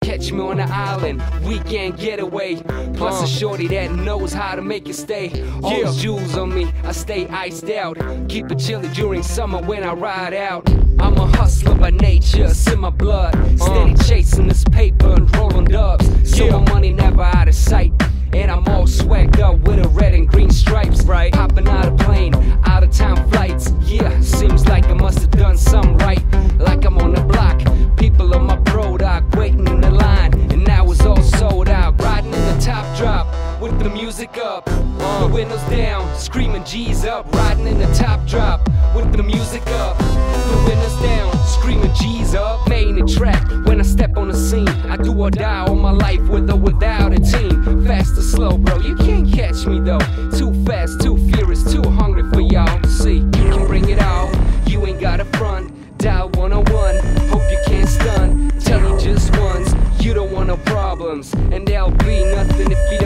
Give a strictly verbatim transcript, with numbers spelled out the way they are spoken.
Catch me on the island, weekend getaway. Plus a shorty that knows how to make it stay. All those jewels on me, I stay iced out. Keep it chilly during summer when I ride out. I'm a hustler by nature, it's in my blood. Steady chasing this paper and rolling dubs. So my money never out of sight. And I'm all swagged up with a red and green stripes. Right. Hopping out of plane, out of town flights. Yeah, seems like I must have done something right. Like I'm on the block, people on my product waiting in the line. And now it's all sold out. Riding in the top drop with the music up, the windows down, screaming G's up. Riding in the top drop with the music up, the windows down, screaming G's up. Main the track when I step on the scene. I do or die all my life with or without a team. Fast or slow, bro, you can't catch me though. Too fast, too furious, too hungry for y'all. See, you can bring it all, you ain't got a front. Dial one oh one, hope you can't stun. Tell you just once, you don't want no problems, and there'll be nothing if you